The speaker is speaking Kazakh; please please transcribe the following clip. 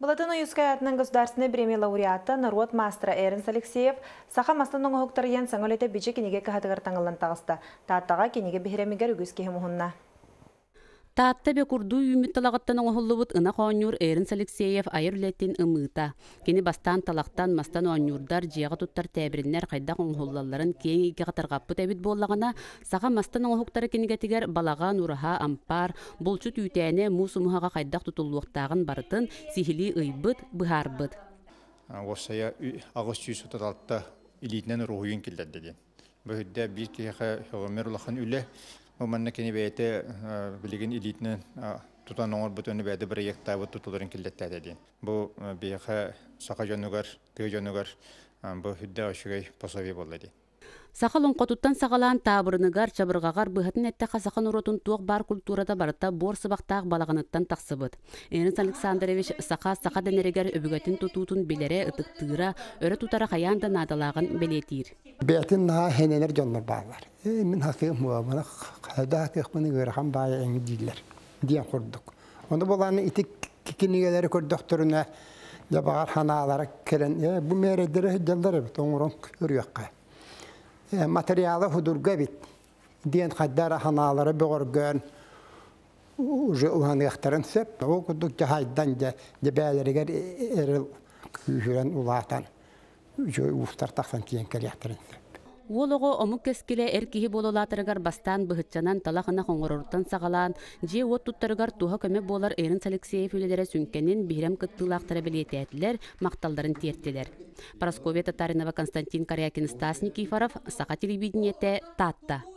Балатын Уюскай атынан государственный премия лауреаты народ мастера Эренс Алексеев саха мастан оңоқтарыян саңолеті бече кенеге кахатығар таңылан тағысты. Тааттаға кенеге бігеремегер үгіз кехе мұхынна. Таатта бе курду юмит талағаттан оңғылыбыт ына қоңюр Эренс Алексеев айыр үлеттен ымыта. Кені бастан талақтан мастан оңюрдар жияға туттар тәбіріннер қайдақ оңғыллаларын кейін еке қатарғаппы тәбіт болағына саға мастан оңғықтары кенегетігер балаға нұраға ампар, болчу түйтәне мұсымыға қайдақ тұтылуқтағын барытын сихили ұйбыт, бұхарбыт. Осая ағыз түйісі тұталытта илетінен рухуын келдерден. Бұхыдда бір кейқі ғымер ұлақын үлі Маманна кені бәйті білеген элитінің тұтан оңыр бұтыны бәйді бір ектабы тұтылырын келдеттәді. Бұл бейқі сақа жонуғар, көй жонуғар бұл хүдді ашығай посови болды. Сақал оңқотуттан сақалан табырыныгар, чабырғағар бұғатын әтті қасақын ұротын туық бар культурада барыта бор сыбақтақ балағыныттан тақсыбыд. Эренс Александрович сақа дәнерегер өбігетін тұтутын белері ұтықтыра, өрі тұтара қаянда надалағын белетір. Бәтін наға хенелер жонлар бағылар. Мен хақиғым мұғамына қайда хақиғымыны көріған бағы әңі дейлер. Дейін құрдық. Онда боланы итік кенегелері көрдіқтіріне жабағар ханалары келен. Бұл мәредері жалдары біт, оңырын көріққа. Материалы худурга бит. Дейін қаддары ханалары бұғыргөн уже ұғанықтарын сөп. Ол күдік жағайдан бәлерігер әріл күйірен ұлатан. Уфтар тақсан кейін кәрияқтырын сөп. Олығы омық кескілі әркейі бололатырығар бастан бұхытчанан талақына қоңырыртан сағалан, же от тұттарығар туға көмі болар Эренс Алексеев үлелері сүнкенін бейрем күттілақтары білеті әтілер, мақталдарын тертелер. Парасковия Татаринова, Константин Карякин, Стас Никифоров, Сақа телевидениеті Татта.